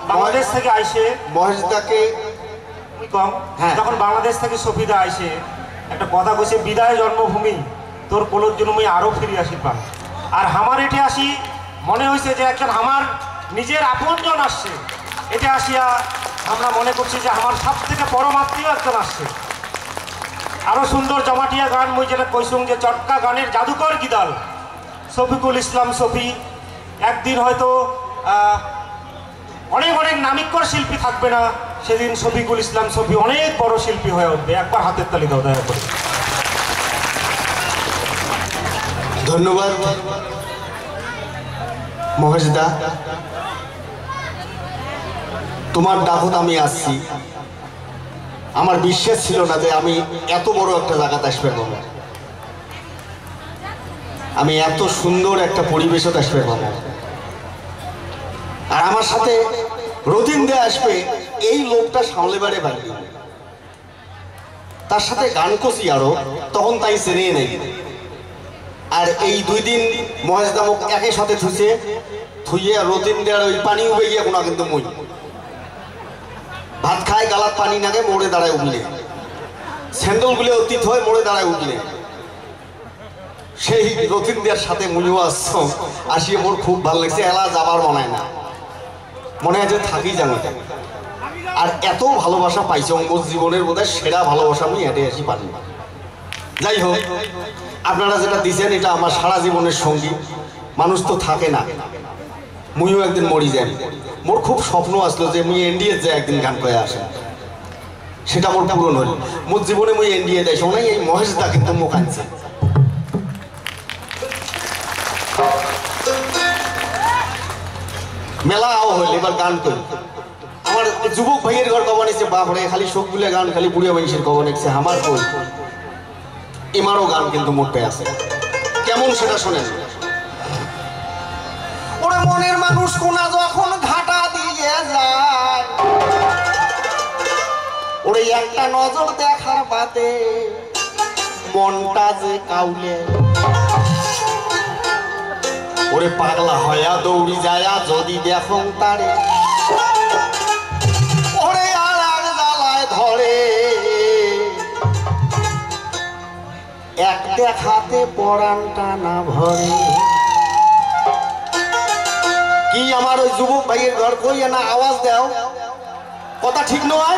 বাংলাদেশ থেকে আইসে মহেশদাকে কম যখন বাংলাদেশ থেকে সফিদা আইসে একটা কথা কইছে, বিদায় জন্মভূমি তোর কোলোর জন্য মুই আরো ফিরে আসি পান। আর আমার এটি আসি মনে হয়েছে যে একজন আমার নিজের আপনজন আসছে। এটা আসিয়া আমরা মনে করছি যে আমার সব থেকে পরমাত্মীয় একজন আসছে। আরো সুন্দর জমাটিয়া গান মুই যেটা কইসুম যে চটকা গানের জাদুকর গিদাল শফিকুল ইসলাম শফি। একদিন হয়তো অনেক অনেক নামিকর শিল্পী থাকবে না, সেদিন শফিকুল ইসলাম শফি অনেক বড় শিল্পী হয়ে উঠবে। একবার হাতের তালি দাও দয়া করে। ধন্যবাদ মহেশদা, তোমার ডাকত আমি আসছি। আমার বিশ্বাস ছিল না যে আমি এত বড় একটা জায়গাতে আসবে পাবো, আমি এত সুন্দর একটা পরিবেশত আসবে পাবো। আর আমার সাথে রতিন দে আসবে, এই লোকটা সামলেবারে পারলি। তার সাথে গান কষি আরো, তখন তাই চেনে নেই। আর এই 2 দিন মহেশদা মুখ একই সাথে থুইয়ে রতিন দেওয়ার ওই পানি উবে গিয়ে কোনো কিন্তু মই ভাত খায় গালাত পানি নাগে মোড়ে দাঁড়ায় উঠলে, স্যান্ডেলগুলো অতীত হয়ে মোড়ে দাঁড়ায় উঠলে। সেই রতিন দেওয়ার সাথে মুইও আসিয়ে মোর খুব ভালো লাগছে। এলা যাবার মনে হয় না, মনে হয় যে থাকি জানো। আর এত ভালোবাসা পাইছে মোর জীবনের বোধহয় সেরা ভালোবাসা আমি হেঁটে আসি পারি। যাই হোক, আপনারা যেটা দিচ্ছেন এটা আমার সারা জীবনের সঙ্গী। মানুষ তো থাকে না, মুইও একদিন মরি যাই। মোর খুব স্বপ্ন আসলো যে মুই এনডিএ যে একদিন গান করে আসে, সেটা মোর পূরণ হল। মোর জীবনে মুই এনডিএ দেয় শোনাই এই মহেশদা কিন্তু মুখ আনছে। মেলা আও হইল, এবার গান করি। আমার যুবক ভাইয়ের ঘর কবা নিচ্ছে, বাপরে খালি শোক বলে গান, খালি বুড়িয়া মানুষের কবা নিচ্ছে। আমার কই এমারও গান কিন্তু মোটে আছে, কেমন সেটা শোনেন। ওরে মনের মানুষ কোনা যখন ঘাটা দিয়ে যায়, ওরে একটা নজর দেখার বাদে মনটা যে কাউলে। ওরে পাগলা হয়া দৌড়ি যায়া যদি দেখুন তারে, ওরে আর জ্বালায় ধরে। এক দেখাতে পরানটা না ভরে। কি আমার ওই যুবক ভাইয়ের ঘর কই না আওয়াজ দাও, কথা ঠিক নয়?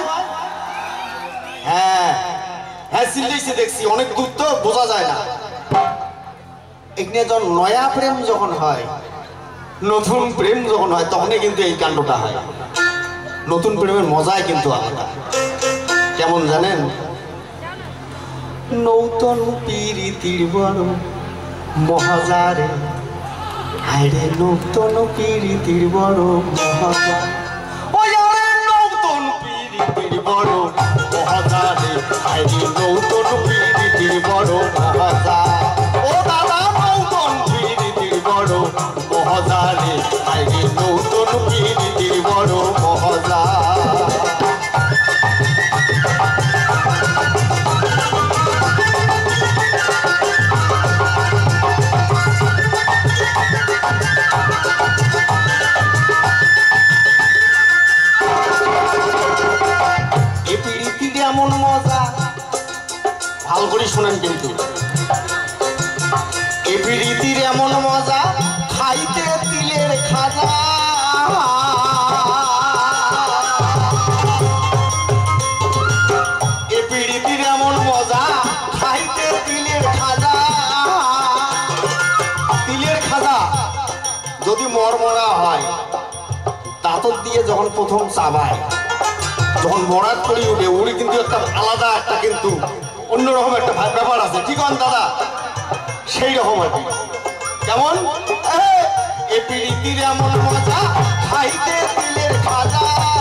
হ্যাঁ হ্যাঁ, চিল্লাইছে দেখছি, অনেক দূর তো বোঝা যায় না। এখানে যখন নয়া প্রেম যখন হয়, নতুন প্রেম যখন হয়, তখনই কিন্তু এই কাণ্ডটা হয়। নতুন প্রেমের মজাই কিন্তু আলাদা। কেমন জানেন? নতুন পিরিতির বড় মহাজারে, আরে নতুন পিরিতির বড় মহাজা। ওই আরে নতুন পিরিতির বড় মহাজারে, আরে নতুন পিরিতির বড় মহাজা। ও দাদা নতুন পিরিতির বড় মহাজারে, আরে নতুন পিরিতির বড় মহাজা। এমন মজা, ভালো করে শোনেন কিন্তু, এ প্রীতির এমন মজা খাইতে তিলের খাজা। এ প্রীতির এমন মজা খাইতে তিলের খাজা। তিলের খাজা যদি মরমরা হয়, দাঁতর দিয়ে যখন প্রথম চাবায়, যখন মরাত করে উঠে, ওরই কিন্তু একটা আলাদা একটা কিন্তু অন্যরকম একটা ব্যাপার আছে। ঠিক আছে দাদা, সেই রকম আর কি। কেমন? এ প্রীতির এমন মজা খাইতে তিলের খাজা।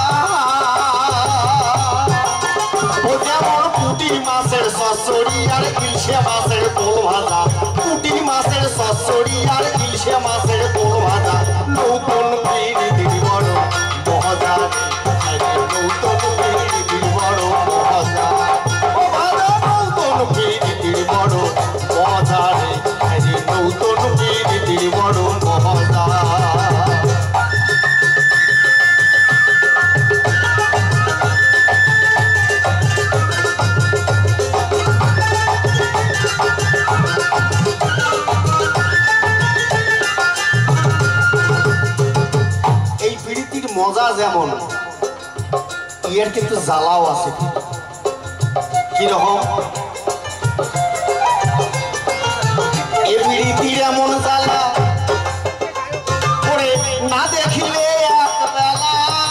ও যেমন পুঁটি মাছের সসরি আর ইলশে মাছের পোল ভাজা। পুঁটি মাছের সসরি আর ইলশে মাছের পোল ভাজা। নতুন প্রীতির বড় মজা, নতুন প্রীতির বড় মজা। ও ভাজা নতুন প্রীতির বড় মজা রে, নতুন প্রীতির বড় মজা। প্রীতির মজা যেমন ইয়ের কিন্তু জ্বালাও আছে কিরকম এ প্রীতির এমন জ্বালা করে না দেখিলে একবেলা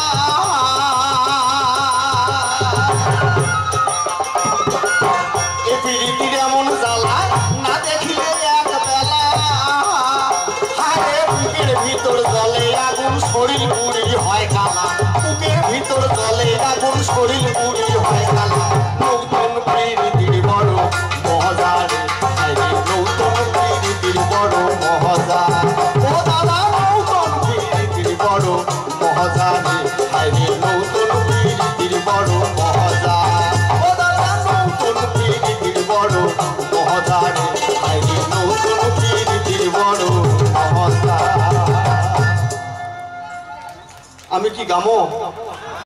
এ প্রীতির এমন জ্বালা না দেখিলে একবেলা হায় বুকের ভিতর জলে আগুন শরীর পুরি হয় কালা বুকের ভিতর জলে আগুন শরীর পুরি হয় কালা নতুন প্রীতির বড় মজা রে নতুন প্রীতির বড় মজা ও দাদা নতুন প্রীতির বড় মজা রে নতুন প্রীতির বড় মজা ও দাদা নতুন প্রীতির বড় মজা রে নতুন প্রীতির বড় মজা আমি কি গামো